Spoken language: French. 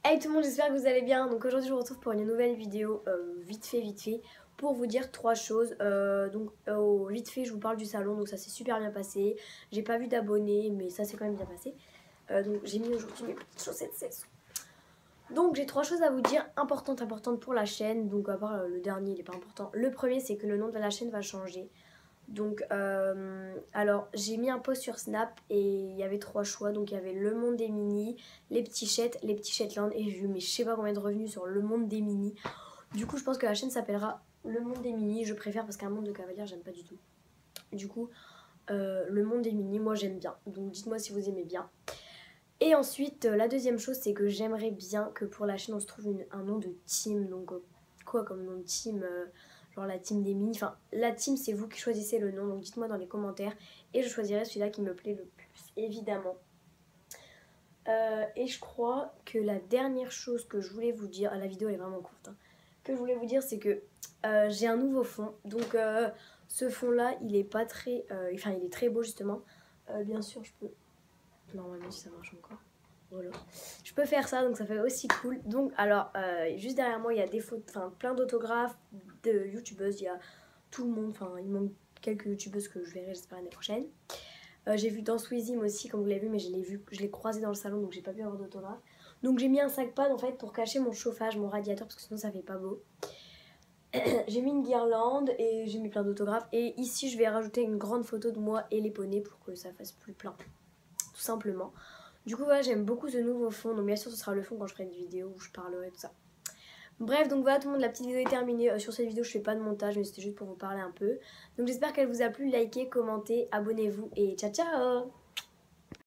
Hey tout le monde, j'espère que vous allez bien. Donc aujourd'hui je vous retrouve pour une nouvelle vidéo vite fait pour vous dire trois choses. Vite fait je vous parle du salon, donc ça s'est super bien passé. J'ai pas vu d'abonnés mais ça s'est quand même bien passé. Donc j'ai mis aujourd'hui mes petites chaussettes saison. Donc j'ai trois choses à vous dire importantes pour la chaîne. Donc à part le dernier il est pas important. Le premier c'est que le nom de la chaîne va changer. Donc alors j'ai mis un post sur Snap et il y avait trois choix. Donc il y avait le monde des mini, les petits Shetland, et j'ai eu mais je sais pas combien de revenus sur le monde des mini. Du coup je pense que la chaîne s'appellera le monde des mini. Je préfère parce qu'un monde de cavalière j'aime pas du tout. Du coup le monde des mini moi j'aime bien. Donc dites-moi si vous aimez bien. Et ensuite la deuxième chose c'est que j'aimerais bien que pour la chaîne on se trouve un nom de team. Donc quoi comme nom de team genre la team des mini, enfin la team c'est vous qui choisissez le nom, donc dites-moi dans les commentaires et je choisirai celui-là qui me plaît le plus, évidemment. Et je crois que la dernière chose que je voulais vous dire, la vidéo elle est vraiment courte, hein, que je voulais vous dire c'est que j'ai un nouveau fond, donc ce fond là il est pas très, enfin il est très beau justement, bien sûr je peux, normalement si ça marche encore. Voilà. Je peux faire ça donc ça fait aussi cool. Donc alors juste derrière moi il y a des photos, enfin plein d'autographes de youtubeuses, il y a tout le monde, enfin il manque quelques youtubeuses que je verrai j'espère l'année prochaine. J'ai vu dans Swizim aussi comme vous l'avez vu, mais je l'ai croisé dans le salon donc j'ai pas pu avoir d'autographe. Donc j'ai mis un sac pad en fait pour cacher mon chauffage, mon radiateur, parce que sinon ça fait pas beau. J'ai mis une guirlande et j'ai mis plein d'autographes, et ici je vais rajouter une grande photo de moi et les poneys pour que ça fasse plus plein, tout simplement. Du coup voilà, j'aime beaucoup ce nouveau fond, donc bien sûr ce sera le fond quand je ferai une vidéo où je parlerai tout ça. Bref, donc voilà tout le monde, la petite vidéo est terminée. Sur cette vidéo je fais pas de montage mais c'était juste pour vous parler un peu. Donc j'espère qu'elle vous a plu, likez, commentez, abonnez-vous et ciao ciao.